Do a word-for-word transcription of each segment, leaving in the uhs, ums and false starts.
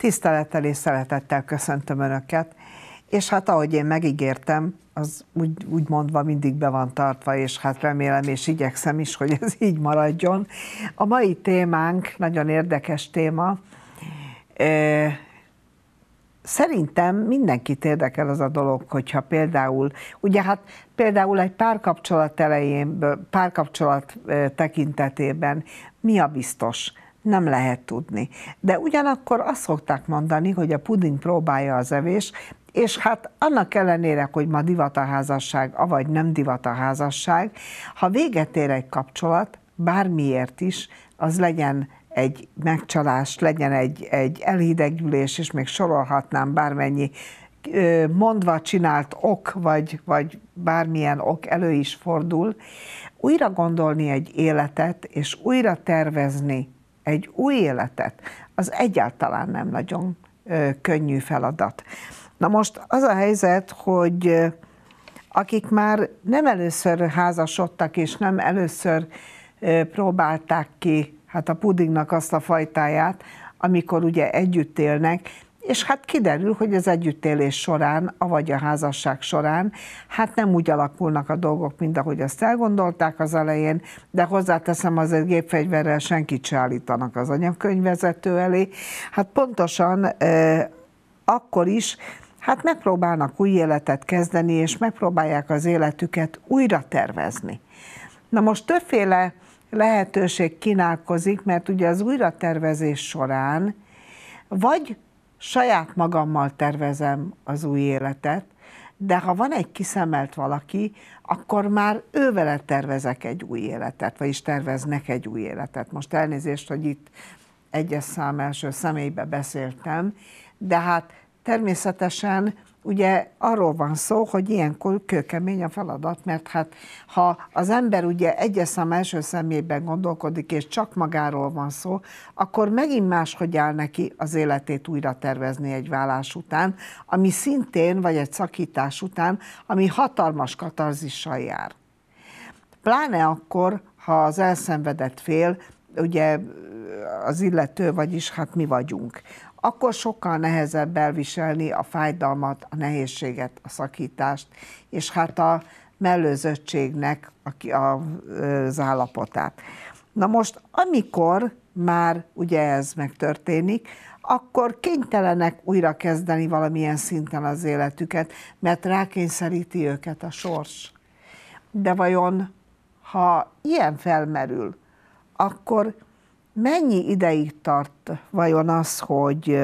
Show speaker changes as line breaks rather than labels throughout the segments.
Tisztelettel és szeretettel köszöntöm Önöket, és hát ahogy én megígértem, az úgy, úgy mondva mindig be van tartva, és hát remélem és igyekszem is, hogy ez így maradjon. A mai témánk nagyon érdekes téma. Szerintem mindenkit érdekel az a dolog, hogyha például, ugye hát például egy párkapcsolat elején, párkapcsolat tekintetében mi a biztos? Nem lehet tudni. De ugyanakkor azt szokták mondani, hogy a puding próbálja az evés, és hát annak ellenére, hogy ma divat a házasság, avagy nem divat a házasság, ha véget ér egy kapcsolat, bármiért is, az legyen egy megcsalás, legyen egy, egy elhidegülés, és még sorolhatnám bármennyi mondva csinált ok, vagy, vagy bármilyen ok elő is fordul, újra gondolni egy életet, és újra tervezni egy új életet, az egyáltalán nem nagyon ö, könnyű feladat. Na most az a helyzet, hogy ö, akik már nem először házasodtak, és nem először ö, próbálták ki hát a pudingnak azt a fajtáját, amikor ugye együtt élnek, és hát kiderül, hogy az együttélés során, avagy a házasság során, hát nem úgy alakulnak a dolgok, mint ahogy azt elgondolták az elején, de hozzáteszem, azért gépfegyverrel senkit se állítanak az anyakönyvvezető elé. Hát pontosan eh, akkor is, hát megpróbálnak új életet kezdeni, és megpróbálják az életüket újra tervezni. Na most többféle lehetőség kínálkozik, mert ugye az újratervezés során vagy saját magammal tervezem az új életet, de ha van egy kiszemelt valaki, akkor már ő vele tervezek egy új életet, vagyis terveznek egy új életet. Most elnézést, hogy itt egyes szám első személybe beszéltem, de hát természetesen ugye arról van szó, hogy ilyenkor kőkemény a feladat, mert hát ha az ember ugye egyes szám első személyben gondolkodik, és csak magáról van szó, akkor megint máshogy áll neki az életét újra tervezni egy válás után, ami szintén, vagy egy szakítás után, ami hatalmas katarzissal jár. Pláne akkor, ha az elszenvedett fél, ugye az illető, vagyis hát mi vagyunk, akkor sokkal nehezebb elviselni a fájdalmat, a nehézséget, a szakítást, és hát a mellőzöttségnek az állapotát. Na most, amikor már ugye ez megtörténik, akkor kénytelenek újra kezdeni valamilyen szinten az életüket, mert rákényszeríti őket a sors. De vajon, ha ilyen felmerül, akkor mennyi ideig tart vajon az, hogy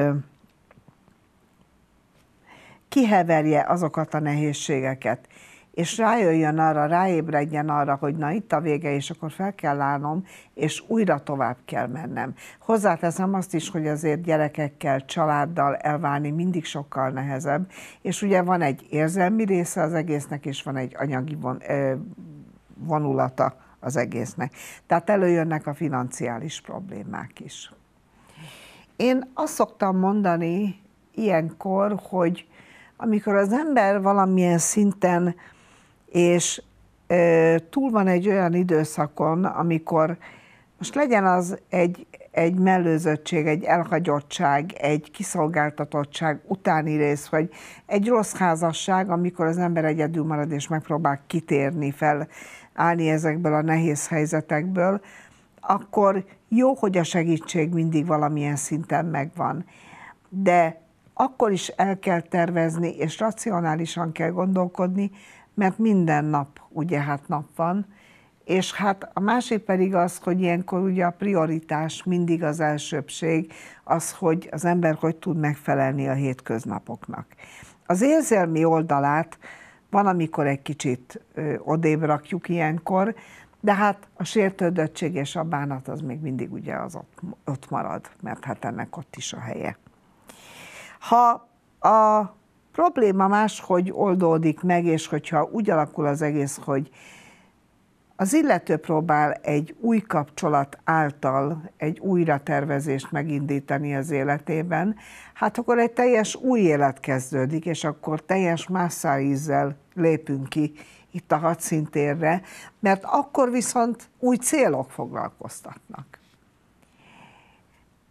kiheverje azokat a nehézségeket, és rájöjjön arra, ráébredjen arra, hogy na itt a vége, és akkor fel kell állnom, és újra tovább kell mennem. Hozzáteszem azt is, hogy azért gyerekekkel, családdal elválni mindig sokkal nehezebb, és ugye van egy érzelmi része az egésznek, és van egy anyagi von, vonulata az egésznek. Tehát előjönnek a financiális problémák is. Én azt szoktam mondani ilyenkor, hogy amikor az ember valamilyen szinten, és e, túl van egy olyan időszakon, amikor most legyen az egy, egy mellőzöttség, egy elhagyottság, egy kiszolgáltatottság utáni rész, vagy egy rossz házasság, amikor az ember egyedül marad és megpróbál kitérni fel, állni ezekből a nehéz helyzetekből, akkor jó, hogy a segítség mindig valamilyen szinten megvan. De akkor is el kell tervezni, és racionálisan kell gondolkodni, mert minden nap, ugye hát nap van, és hát a másik pedig az, hogy ilyenkor ugye a prioritás mindig az elsőbbség, az, hogy az ember hogy tud megfelelni a hétköznapoknak. Az érzelmi oldalát van, amikor egy kicsit ö, odébb rakjuk ilyenkor, de hát a sértődöttség és a bánat az még mindig ugye az ott, ott marad, mert hát ennek ott is a helye. Ha a probléma máshogy oldódik meg, és hogyha úgy alakul az egész, hogy az illető próbál egy új kapcsolat által egy újratervezést megindítani az életében, hát akkor egy teljes új élet kezdődik, és akkor teljes más szájízzel lépünk ki itt a hadszíntérre, mert akkor viszont új célok foglalkoztatnak.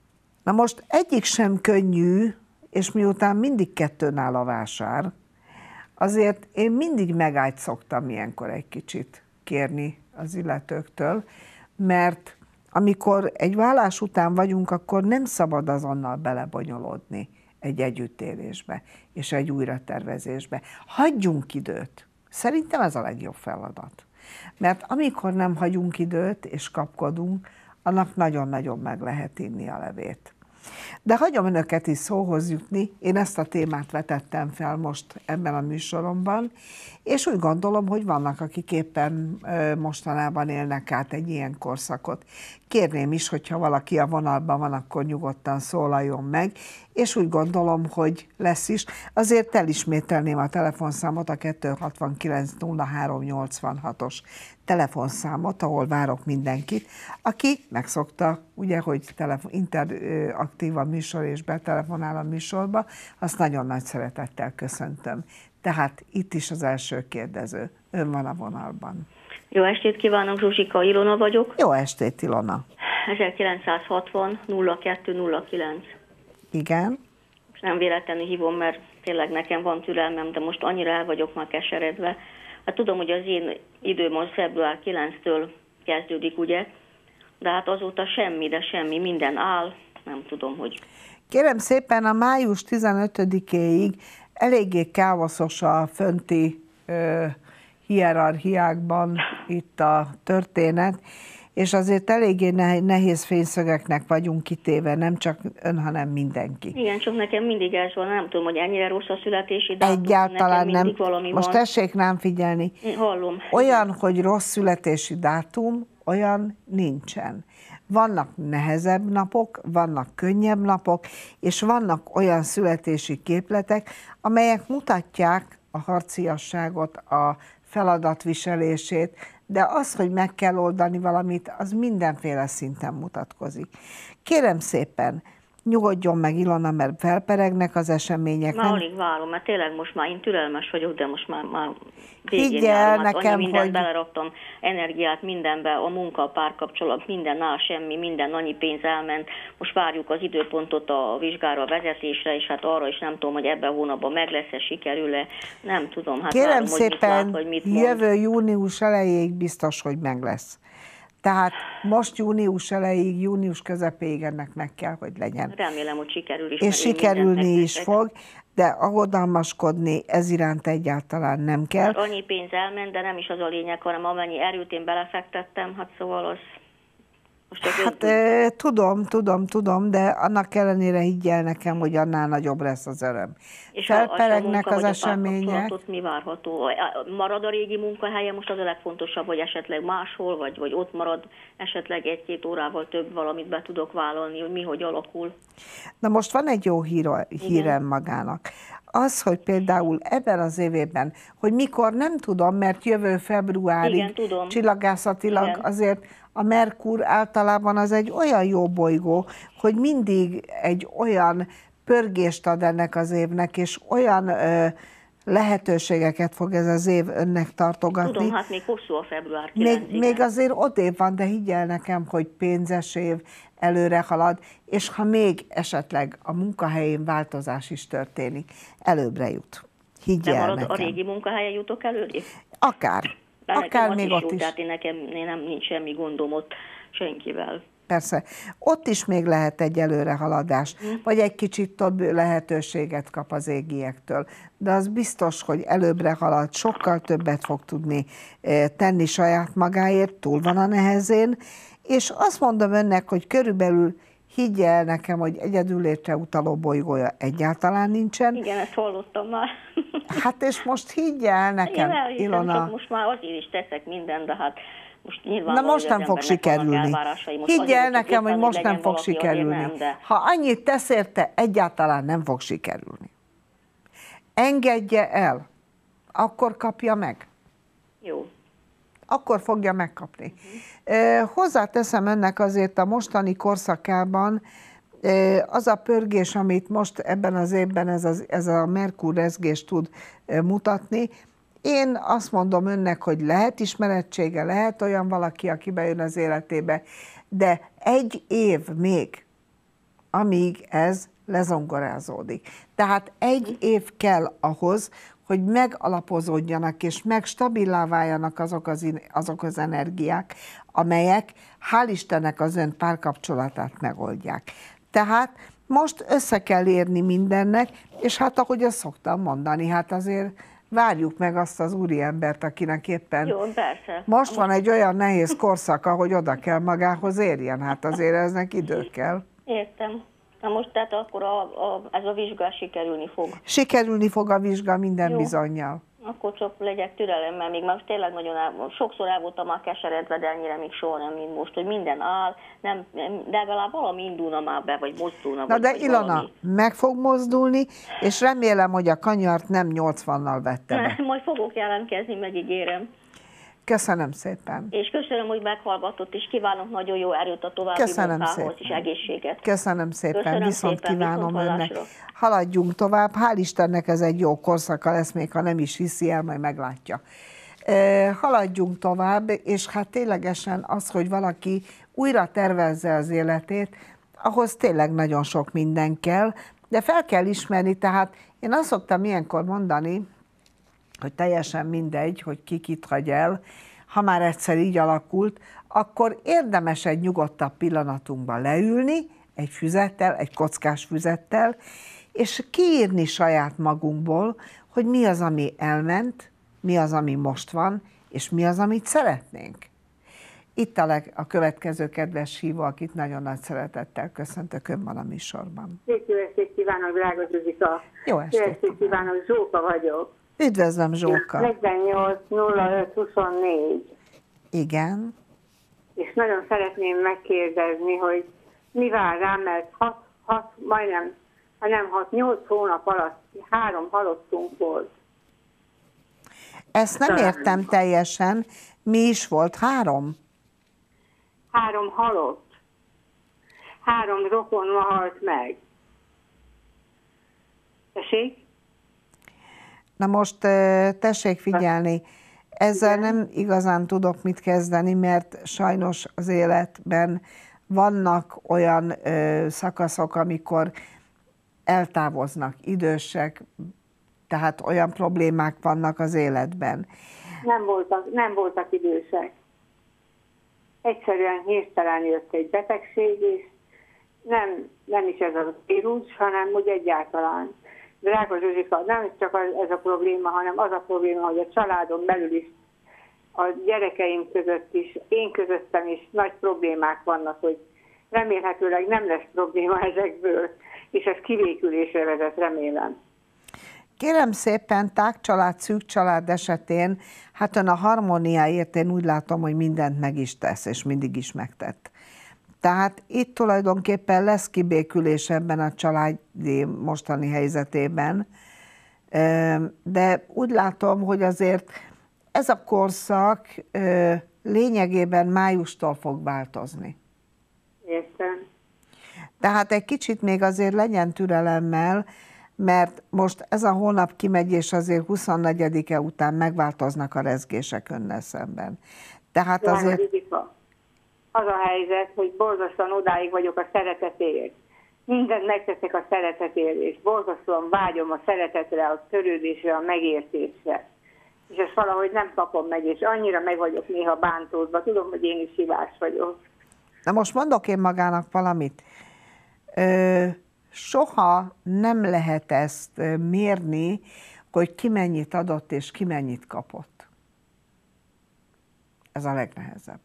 Na most egyik sem könnyű, és miután mindig kettőn áll a vásár, azért én mindig megállt szoktam ilyenkor egy kicsit kérni az illetőktől, mert amikor egy vállás után vagyunk, akkor nem szabad azonnal belebonyolódni egy együttélésbe és egy újratervezésbe. Hagyjunk időt. Szerintem ez a legjobb feladat. Mert amikor nem hagyunk időt és kapkodunk, annak nagyon-nagyon meg lehet inni a levét. De hagyom önöket is szóhoz jutni, én ezt a témát vetettem fel most ebben a műsoromban, és úgy gondolom, hogy vannak, akik éppen mostanában élnek át egy ilyen korszakot. Kérném is, hogyha valaki a vonalban van, akkor nyugodtan szólaljon meg, és úgy gondolom, hogy lesz is. Azért elismételném a telefonszámot, a kettő hatvankilenc nulla három nyolcvanhatos telefonszámot, ahol várok mindenkit, aki megszokta, ugye, hogy telefon, interaktív a műsor és betelefonál a műsorba, azt nagyon nagy szeretettel köszöntöm. Tehát itt is az első kérdező. Ön van a vonalban.
Jó estét kívánok, Zsuzsika, Ilona vagyok.
Jó estét, Ilona.
ezerkilencszázhatvan nulla kettő nulla kilenc.
Igen.
Nem véletlenül hívom, mert tényleg nekem van türelmem, de most annyira el vagyok már keseredve. Hát tudom, hogy az én időm az február kilencedikétől kezdődik, ugye? De hát azóta semmi, de semmi, minden áll, nem tudom, hogy...
Kérem szépen, a május tizenötödikéig eléggé káoszos a fönti ö, hierarchiákban itt a történet, és azért eléggé nehéz fényszögeknek vagyunk kitéve, nem csak ön, hanem mindenki.
Igen, csak nekem mindig ez van, nem tudom, hogy ennyire rossz a születési dátum.
Egyáltalán nem. Most
van.
tessék rám figyelni.
Hallom.
Olyan, hogy rossz születési dátum, olyan nincsen. Vannak nehezebb napok, vannak könnyebb napok, és vannak olyan születési képletek, amelyek mutatják a harciasságot, a feladatviselését, de az, hogy meg kell oldani valamit, az mindenféle szinten mutatkozik. Kérem szépen, nyugodjon meg, Ilona, mert felperegnek az események.
Már nem... alig várom, mert tényleg most már én türelmes vagyok, de most már, már
végén járom. Hát
nekem, mindent
hogy...
beleraktam, energiát mindenbe, a munka, a párkapcsolat, minden áll, semmi, minden, annyi pénz elment. Most várjuk az időpontot a vizsgára, a vezetésre, és hát arra is nem tudom, hogy ebben a hónapban meg lesz-e, sikerül-e, nem tudom. Hát
kérem
várom,
szépen,
hogy mit lát, mit
jövő június elejéig biztos, hogy meg lesz. Tehát most június elejéig, június közepéig ennek meg kell, hogy legyen.
Remélem, hogy sikerül is.
És sikerülni is fog, de aggodalmaskodni ez iránt egyáltalán nem kell.
Hát annyi pénz elment, de nem is az a lényeg, hanem amennyi erőt én belefektettem, hát szóval az...
Hát e, tudom, tudom, tudom, de annak ellenére higgyel nekem, hogy annál nagyobb lesz az öröm.
És
felperegnek
a, a
az események.
Mi várható? Marad a régi munkahelye, most az a legfontosabb, hogy esetleg máshol, vagy, vagy ott marad esetleg egy-két órával több valamit be tudok vállalni, hogy mi hogy alakul.
Na most van egy jó hír, hírem magának. Az, hogy például ebben az évben, hogy mikor nem tudom, mert jövő februárig
igen, tudom.
Csillagászatilag
igen.
azért a Merkur általában az egy olyan jó bolygó, hogy mindig egy olyan pörgést ad ennek az évnek, és olyan ö, lehetőségeket fog ez az év önnek tartogatni.
Tudom, hát még hosszú a február kilencedike.
Még, még azért odébb van, de higgyel nekem, hogy pénzes év, előre halad, és ha még esetleg a munkahelyén változás is történik, előbbre jut. Higgyel
de marad
nekem.
A régi munkahelyen jutok előre?
Akár.
De
Akár még
is
ott
jó,
is.
Tehát én nekem én nem, nincs semmi gondom ott senkivel.
Persze. Ott is még lehet egy előrehaladás, hm. vagy egy kicsit több lehetőséget kap az égiektől. De az biztos, hogy előbbre halad, sokkal többet fog tudni tenni saját magáért, túl van a nehezén, és azt mondom önnek, hogy körülbelül higgye el nekem, hogy egyedüllétre utaló bolygója egyáltalán nincsen.
Igen, ezt hallottam már.
Hát és most higgye el nekem,
igen, elhiszem,
Ilona.
Csak most már azért is teszek mindent, de hát most nyilván...
Na most nem fog sikerülni. Higgye el nekem, hogy most nem fog sikerülni. Nem, de... Ha annyit tesz érte, egyáltalán nem fog sikerülni. Engedje el, akkor kapja meg.
Jó.
Akkor fogja megkapni. Uh-huh. Hozzáteszem önnek azért a mostani korszakában az a pörgés, amit most ebben az évben ez, az, ez a Merkur rezgés tud mutatni, én azt mondom önnek, hogy lehet ismerettsége, lehet olyan valaki, aki bejön az életébe, de egy év még amíg ez lezongorázódik. Tehát egy év kell ahhoz, hogy megalapozódjanak és megstabilá váljanak azok az, azok az energiák, amelyek hál' Istennek az ön párkapcsolatát megoldják. Tehát most össze kell érni mindennek, és hát ahogy azt szoktam mondani, hát azért várjuk meg azt az úriembert, akinek éppen
Jó, persze.
most van egy olyan nehéz korszaka, hogy oda kell magához érjen, hát azért eznek idő kell.
Értem. Na most tehát akkor a, a, ez a vizsga sikerülni fog.
Sikerülni fog a vizsga minden
Jó.
bizonnyal.
Akkor csak legyek türelemmel, még már tényleg nagyon el, sokszor el voltam már keseredve, de ennyire még soha nem, mint most, hogy minden áll, nem, nem, de legalább valami indulna már be, vagy mozdulna.
Na
vagy,
de
vagy
Ilona,
valami.
meg fog mozdulni, és remélem, hogy a kanyart nem nyolcvannal vette be.
Majd fogok jelentkezni, megígérem.
Köszönöm szépen.
És köszönöm, hogy meghallgatott, és kívánok nagyon jó erőt a további
Köszönöm
munkához,
szépen.
és egészséget.
Köszönöm szépen,
Köszönöm
viszont
szépen,
kívánom
viszont
önnek.
hallásra.
Haladjunk tovább, hál' Istennek ez egy jó korszaka lesz, még ha nem is hiszi el, majd meglátja. Haladjunk tovább, és hát ténylegesen az, hogy valaki újra tervezze az életét, ahhoz tényleg nagyon sok minden kell, de fel kell ismerni, tehát én azt szoktam ilyenkor mondani, hogy teljesen mindegy, hogy ki kit hagy el, ha már egyszer így alakult, akkor érdemes egy nyugodtabb pillanatunkban leülni, egy füzettel, egy kockás füzettel, és kiírni saját magunkból, hogy mi az, ami elment, mi az, ami most van, és mi az, amit szeretnénk. Itt a, leg, a következő kedves hívó, akit nagyon nagy szeretettel köszöntök, ön van a műsorban.
Szép jó estét kívánok, drága Zsuzsika!
Jó estét,
Jó estét kívánok, Zsóka vagyok.
Üdvözlöm, Zsóka!
negyvennyolc nulla öt huszonnégy.
Igen.
És nagyon szeretném megkérdezni, hogy mi vár rám, mert hat, hat majdnem, ha nem hat, nyolc hónap alatt három halottunk volt.
Ezt nem
Talán.
értem teljesen. Mi is volt? Három?
Három halott. Három rokon halt meg. Tessék?
Na most tessék figyelni, ezzel nem igazán tudok mit kezdeni, mert sajnos az életben vannak olyan ö, szakaszok, amikor eltávoznak idősek, tehát olyan problémák vannak az életben.
Nem voltak, nem voltak idősek. Egyszerűen hirtelen jött egy betegség, és nem, nem is ez a vírus, hanem úgy egyáltalán. Drága Zsuzsika, nem csak ez a probléma, hanem az a probléma, hogy a családon belül is, a gyerekeim között is, én közöttem is nagy problémák vannak, hogy remélhetőleg nem lesz probléma ezekből, és ez kivékülésre vezet, remélem.
Kérem szépen, tágcsalád, szűk család esetén, hát ön a harmóniáért én úgy látom, hogy mindent meg is tesz, és mindig is megtett. Tehát itt tulajdonképpen lesz kibékülés ebben a családi mostani helyzetében, de úgy látom, hogy azért ez a korszak lényegében májustól fog változni.
Értem.
Tehát egy kicsit még azért legyen türelemmel, mert most ez a hónap kimegy, és azért huszonnegyedike után megváltoznak a rezgések önnel szemben. Tehát azért...
Az a helyzet, hogy borzasztóan odáig vagyok a szeretetért. Mindent megteszek a szeretetért, és borzasztóan vágyom a szeretetre, a törődésre, a megértésre. És ezt valahogy nem kapom meg, és annyira meg vagyok néha bántódva. Tudom, hogy én is hibás vagyok.
Na most mondok én magának valamit. Ö, soha nem lehet ezt mérni, hogy ki mennyit adott, és ki mennyit kapott. Ez a legnehezebb.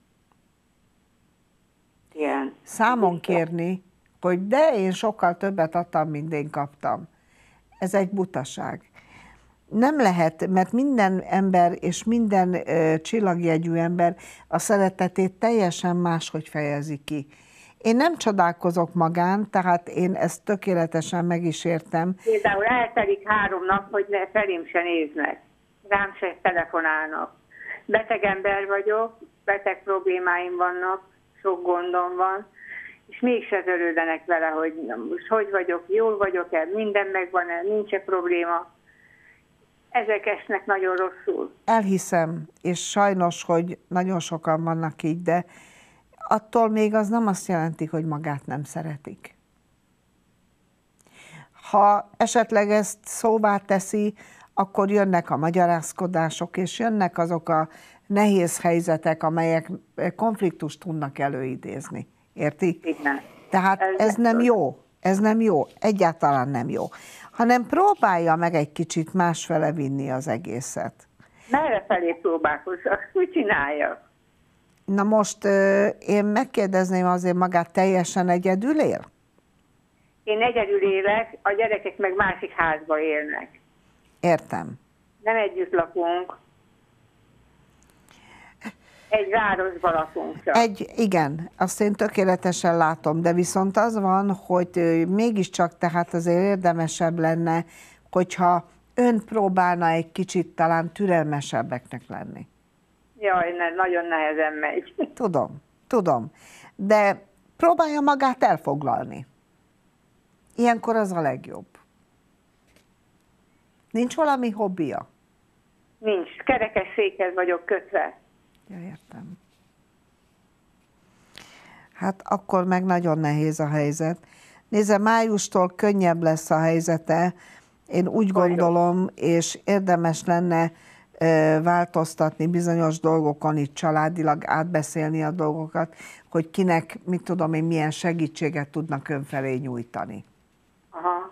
Igen.
Számon kérni, hogy de én sokkal többet adtam, mint én kaptam. Ez egy butaság. Nem lehet, mert minden ember és minden ö, csillagjegyű ember a szeretetét teljesen máshogy fejezi ki. Én nem csodálkozok magán, tehát én ezt tökéletesen meg is értem.
Például eltelik három nap, hogy ne, felém se néznek, rám se telefonálnak. Beteg ember vagyok, beteg problémáim vannak, sok gondom van, és mégse törődnek vele, hogy most hogy vagyok, jól vagyok-e, minden megvan-e, nincs-e probléma. Ezek esnek nagyon rosszul.
Elhiszem, és sajnos, hogy nagyon sokan vannak így, de attól még az nem azt jelenti, hogy magát nem szeretik. Ha esetleg ezt szóvá teszi, akkor jönnek a magyarázkodások, és jönnek azok a nehéz helyzetek, amelyek konfliktust tudnak előidézni. Érti?
Igen.
Tehát ez, ez nem jó. Ez nem jó. Egyáltalán nem jó. Hanem próbálja meg egy kicsit másfele vinni az egészet.
Merre felé próbálkozzak? Mit csináljak?
Na most én megkérdezném, azért magát teljesen egyedül él?
Én egyedül élek, a gyerekek meg másik házba élnek.
Értem.
Nem együtt lakunk. Egy városban lakunk csak.
Egy, igen, azt én tökéletesen látom, de viszont az van, hogy mégiscsak tehát azért érdemesebb lenne, hogyha ön próbálna egy kicsit talán türelmesebbeknek lenni.
Jaj, ne, nagyon nehezen megy.
Tudom, tudom, de próbálja magát elfoglalni. Ilyenkor az a legjobb. Nincs valami hobbija?
Nincs. Kerekes székhez vagyok kötve.
Ja, értem. Hát akkor meg nagyon nehéz a helyzet. Nézze, májustól könnyebb lesz a helyzete, én úgy gondolom, és érdemes lenne e, változtatni bizonyos dolgokon, itt családilag átbeszélni a dolgokat, hogy kinek, mit tudom én, milyen segítséget tudnak önfelé nyújtani.
Aha.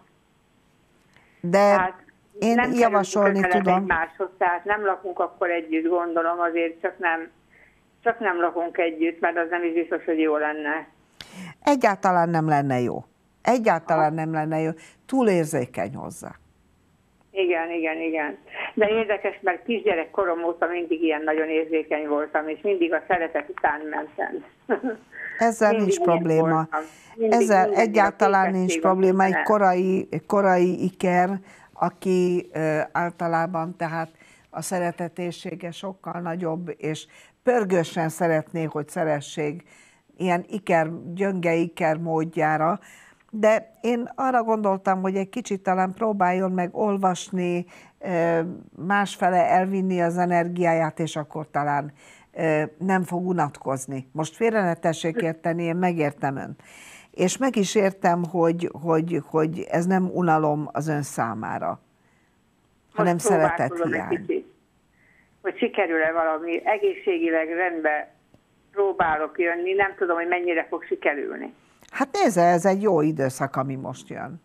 De
hát
én
nem
javasolni tudom.
Egymáshoz, tehát nem lakunk akkor együtt, gondolom, azért csak nem, csak nem lakunk együtt, mert az nem is biztos, hogy jó lenne.
Egyáltalán nem lenne jó. Egyáltalán Aha. nem lenne jó. Túl érzékeny hozzá.
Igen, igen, igen. De érdekes, mert kisgyerek korom óta mindig ilyen nagyon érzékeny voltam, és mindig a szeretet után mentem.
Ezzel mindig nincs probléma. Mindig, Ezzel mindig egyáltalán nincs probléma. Egy korai, korai iker, aki általában tehát a szeretetéssége sokkal nagyobb, és pörgősen szeretné, hogy szeressék ilyen iker, gyönge iker módjára, de én arra gondoltam, hogy egy kicsit talán próbáljon meg olvasni, másfele elvinni az energiáját, és akkor talán nem fog unatkozni. Most félre ne tessék érteni, én megértem ön. És meg is értem, hogy, hogy, hogy ez nem unalom az ön számára, hanem szeretethiány.
Hogy sikerül-e valami, egészségileg rendben próbálok jönni, nem tudom, hogy mennyire fog sikerülni.
Hát nézze, ez egy jó időszak, ami most jön.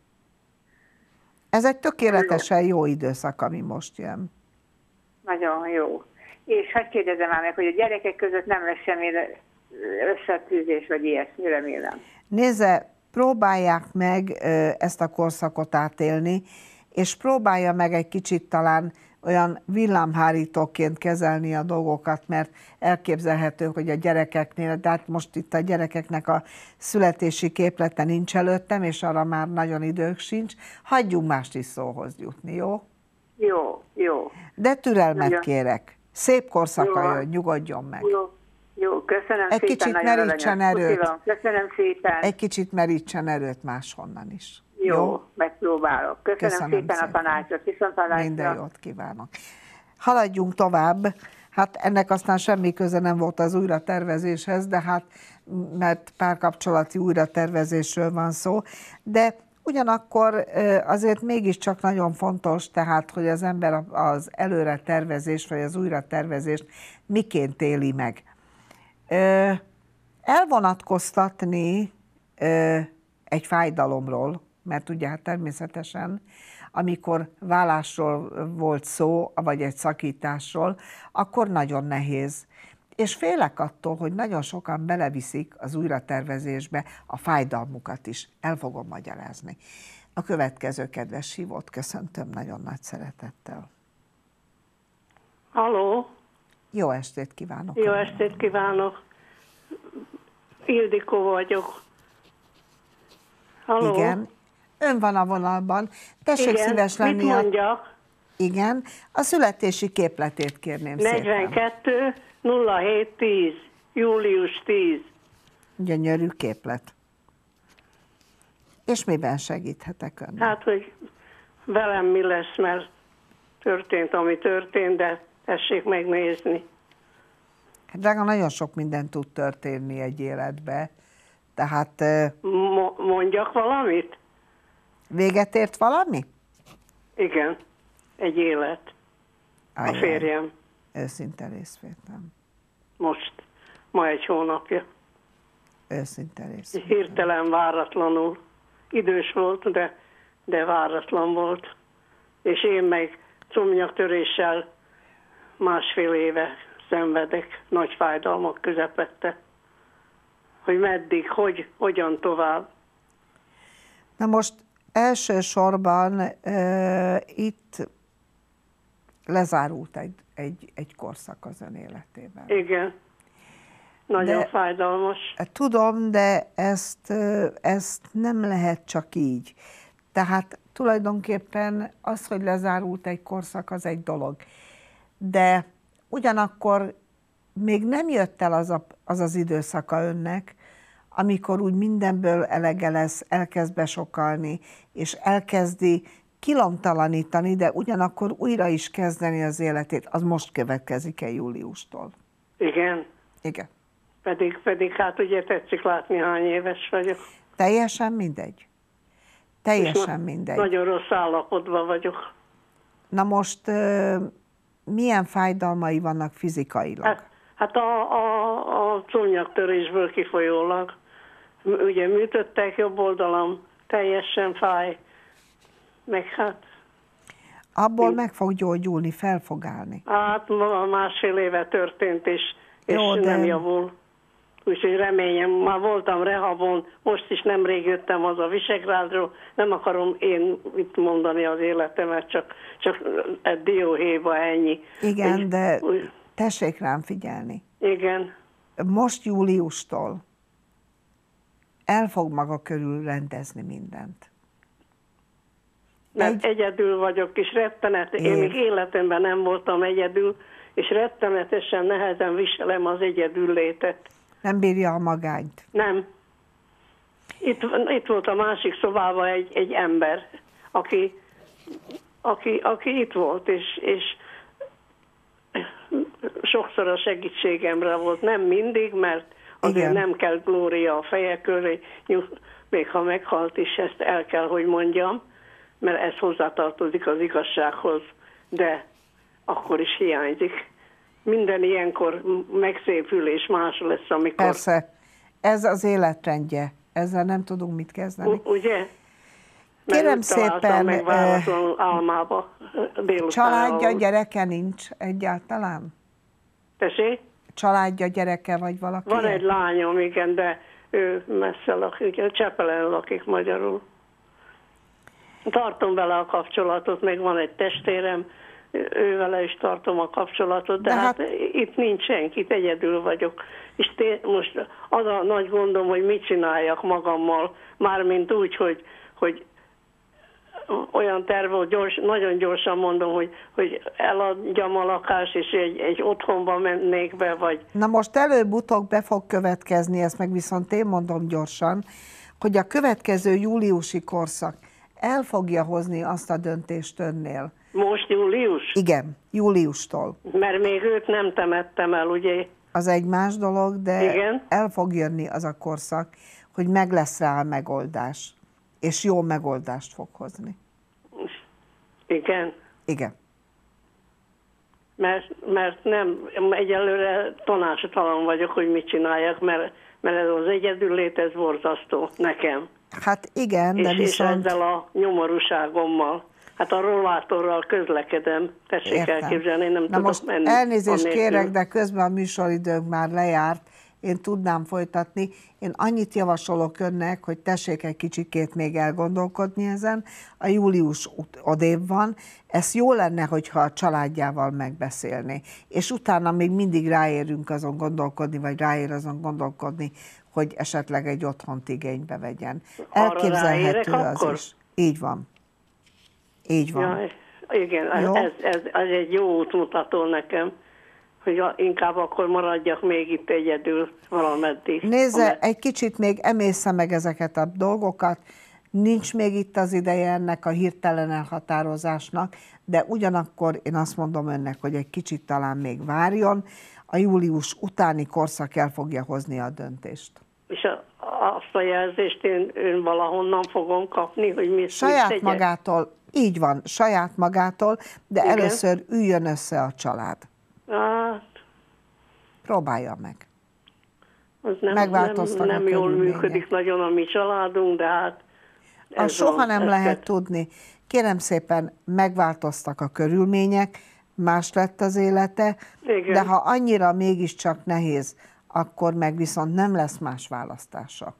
Ez egy tökéletesen jó időszak, ami most jön.
Nagyon jó. És hát kérdezem már meg, hogy a gyerekek között nem lesz semmi összetűzés, vagy ilyesmi, remélem.
Nézze, próbálják meg ezt a korszakot átélni, és próbálja meg egy kicsit talán olyan villámhárítóként kezelni a dolgokat, mert elképzelhető, hogy a gyerekeknél, de hát most itt a gyerekeknek a születési képlete nincs előttem, és arra már nagyon idők sincs. Hagyjunk mást is szóhoz jutni, jó?
Jó, jó.
De türelmet
nagyon
kérek. Szép korszaka jön, nyugodjon meg.
Jó, jó, köszönöm
egy
szépen.
Kicsit merítsen erőt.
Köszönöm szépen.
Egy kicsit merítsen erőt máshonnan is.
Jó, jó? Megpróbálok. Köszönöm, Köszönöm szépen, szépen a tanácsot. Viszontlátásra.
Minden jót kívánok. Haladjunk tovább. Hát ennek aztán semmi köze nem volt az újratervezéshez, de hát, mert párkapcsolati újratervezésről van szó, de ugyanakkor azért mégiscsak nagyon fontos, tehát, hogy az ember az előre tervezést, vagy az újratervezést miként éli meg. Elvonatkoztatni egy fájdalomról, mert ugye hát természetesen, amikor válásról volt szó, vagy egy szakításról, akkor nagyon nehéz. És félek attól, hogy nagyon sokan beleviszik az újratervezésbe a fájdalmukat is. El fogom magyarázni. A következő kedves hívót köszöntöm nagyon nagy szeretettel.
Halló!
Jó estét kívánok!
Jó estét kívánok! Ildikó vagyok. Halló?
Igen. Ön van a vonalban. Tessék
Igen.
szíves lenni.
Mit mondjak?
Igen. A születési képletét kérném
negyvenkettő
szépen.
nulla hét tíz. július tíz.
Gyönyörű képlet. És miben segíthetek önnek?
Hát, hogy velem mi lesz, mert történt, ami történt, de tessék megnézni.
Hát drága, nagyon sok minden tud történni egy életbe. Tehát...
Mo- mondjak valamit?
Véget ért valami?
Igen, egy élet.
Ajjaj.
A férjem.
Őszinte részvétem.
Most, ma egy hónapja.
Őszinte részvétem.
Hirtelen, váratlanul. Idős volt, de, de váratlan volt. És én meg comnyatöréssel másfél éve szenvedek, nagy fájdalmak közepette. Hogy meddig, hogy, hogyan tovább.
Na most elsősorban uh, itt lezárult egy, egy, egy korszak az ön életében.
Igen. Nagyon
De,
fájdalmas.
Tudom, de ezt, ezt nem lehet csak így. Tehát tulajdonképpen az, hogy lezárult egy korszak, az egy dolog. De ugyanakkor még nem jött el az, a, az az időszaka önnek, amikor úgy mindenből elege lesz, elkezd besokalni, és elkezdi kilomtalanítani, de ugyanakkor újra is kezdeni az életét. Az most következik el júliustól.
Igen.
Igen.
Pedig, pedig hát ugye tetszik látni, hány éves vagyok.
Teljesen mindegy. Teljesen mindegy.
Nagyon rossz állapotban vagyok.
Na most milyen fájdalmai vannak fizikailag?
Hát, hát a, a, a cognyaktörésből kifolyólag. Ugye műtöttek jobb oldalam, teljesen fáj. Meg hát...
Abból én... meg fog gyógyulni, fel fog állni.
Hát másfél éve történt, és, és Jó, de... nem javul. Úgyhogy reményem, már voltam rehabon, most is nemrég jöttem haza Visegrádról, nem akarom én itt mondani az életemet, csak, csak dióhéjba ennyi.
Igen,
Egy,
de
úgy,
tessék rám figyelni.
Igen.
Most júliustól el fog maga körül rendezni mindent.
Mert Egy... egyedül vagyok, és rettenet, én még életemben nem voltam egyedül, és rettenetesen nehezen viselem az egyedül létet.
Nem bírja a magányt?
Nem. Itt, itt volt a másik szobában egy, egy ember, aki, aki, aki itt volt, és, és sokszor a segítségemre volt. Nem mindig, mert azért Igen. nem kell glória a feje köré, még ha meghalt is, ezt el kell, hogy mondjam, mert ez hozzátartozik az igazsághoz, de akkor is hiányzik. Minden ilyenkor megszépül és más lesz, amikor...
Persze, ez az életrendje, ezzel nem tudunk mit kezdeni.
U- ugye?
Mert kérem szépen,
meg váratlanul álmába délután.
Családja, ahol... gyereke nincs egyáltalán?
Tessék?
Családja, gyereke vagy valaki?
Van egy lányom, igen, de ő messze lakik, Csepelen lakik magyarul. Tartom vele a kapcsolatot, meg van egy testvérem, ővele is tartom a kapcsolatot, de, de hát, hát itt nincs senki, itt egyedül vagyok. És té- most az a nagy gondom, hogy mit csináljak magammal, mármint úgy, hogy, hogy olyan terve, hogy gyors, nagyon gyorsan mondom, hogy, hogy eladjam a lakást, és egy, egy otthonba mennék be, vagy...
Na most előbb-utóbb be fog következni, ezt meg viszont én mondom gyorsan, hogy a következő júliusi korszak el fogja hozni azt a döntést önnél.
Most július?
Igen, júliustól.
Mert még őt nem temettem el, ugye?
Az egy más dolog, de
Igen?
el fog jönni az a korszak, hogy meg lesz rá a megoldás, és jó megoldást fog hozni.
Igen?
Igen.
Mert, mert nem, egyelőre tanácstalan vagyok, hogy mit csináljak, mert, mert ez az egyedüllét, ez borzasztó nekem.
Hát igen,
és,
de viszont...
És ezzel a nyomorúságommal. Hát a rollátorral közlekedem, tessék
Értem.
elképzelni, nem
Na
tudok
most
menni.
elnézést kérek, de közben a műsoridőnk már lejárt, én tudnám folytatni. Én annyit javasolok önnek, hogy tessék egy kicsikét még elgondolkodni ezen. A július odébb van, ez jó lenne, hogyha a családjával megbeszélni. És utána még mindig ráérünk azon gondolkodni, vagy ráér azon gondolkodni, hogy esetleg egy otthont igénybe vegyen. Elképzelhető az
akkor?
is. Így van. Így van.
Ja, igen, ez, ez, ez egy jó útmutató nekem, hogy inkább akkor maradjak még itt egyedül valameddig.
Nézze,
amely...
egy kicsit még emészze meg ezeket a dolgokat, nincs még itt az ideje ennek a hirtelen elhatározásnak, de ugyanakkor én azt mondom önnek, hogy egy kicsit talán még várjon, a július utáni korszak el fogja hozni a döntést.
És a, azt a jelzést én, én valahonnan fogom kapni, hogy mi
saját magától, így van, saját magától, de
igen.
Először üljön össze a család.
Hát,
próbálja meg.
Az nem, nem, nem jól működik nagyon a mi családunk, de hát...
Az soha nem lehet tudni. Kérem szépen, megváltoztak a körülmények, más lett az élete, igen. De ha annyira mégiscsak nehéz, akkor meg viszont nem lesz más választása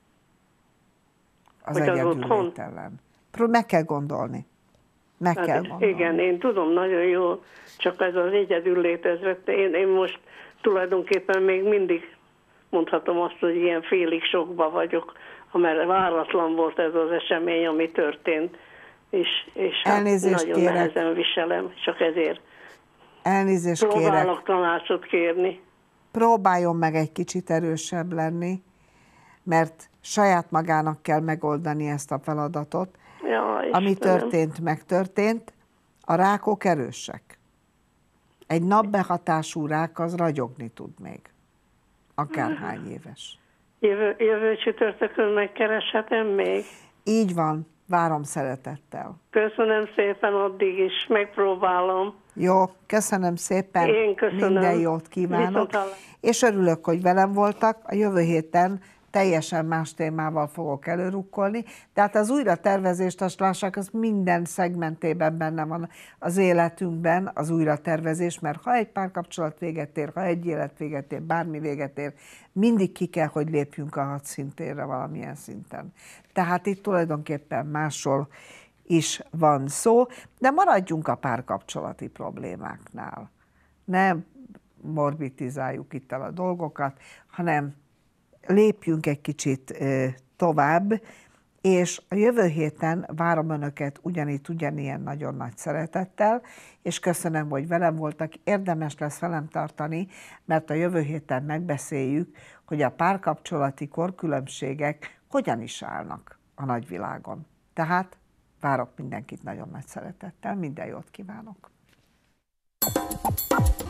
az egyedüllételen. Meg kell gondolni. Meg hát kell gondolni.
Igen, én tudom nagyon jól, csak ez az egyedüllét, ez, én, én most tulajdonképpen még mindig mondhatom azt, hogy ilyen félig sokba vagyok, mert váratlan volt ez az esemény, ami történt, és, és hát nagyon kérek. Nehezen viselem, csak ezért
Elnézést
próbálok
kérek.
tanácsot kérni.
Próbáljon meg egy kicsit erősebb lenni, mert saját magának kell megoldani ezt a feladatot.
Ja,
ami történt, megtörtént. A rákok erősek. Egy napbehatású rák az ragyogni tud még. Akárhány éves.
Jövő, jövő csütörtökön megkereshetem még?
Így van, várom szeretettel.
Köszönöm szépen, addig is megpróbálom.
Jó, köszönöm szépen.
Én köszönöm.
Minden jót kívánok. És örülök, hogy velem voltak. A jövő héten teljesen más témával fogok előrukkolni, de hát az újratervezést, azt lássák, az minden szegmentében benne van az életünkben, az újratervezés, mert ha egy párkapcsolat véget ér, ha egy élet véget ér, bármi véget ér, mindig ki kell, hogy lépjünk a hadszintérre valamilyen szinten. Tehát itt tulajdonképpen másról is van szó, de maradjunk a párkapcsolati problémáknál. Nem morbidizáljuk itt el a dolgokat, hanem lépjünk egy kicsit tovább, és a jövő héten várom Önöket ugyanitt, ugyanilyen nagyon nagy szeretettel, és köszönöm, hogy velem voltak. Érdemes lesz velem tartani, mert a jövő héten megbeszéljük, hogy a párkapcsolati korkülönbségek hogyan is állnak a nagyvilágon. Tehát várok mindenkit nagyon nagy szeretettel, minden jót kívánok!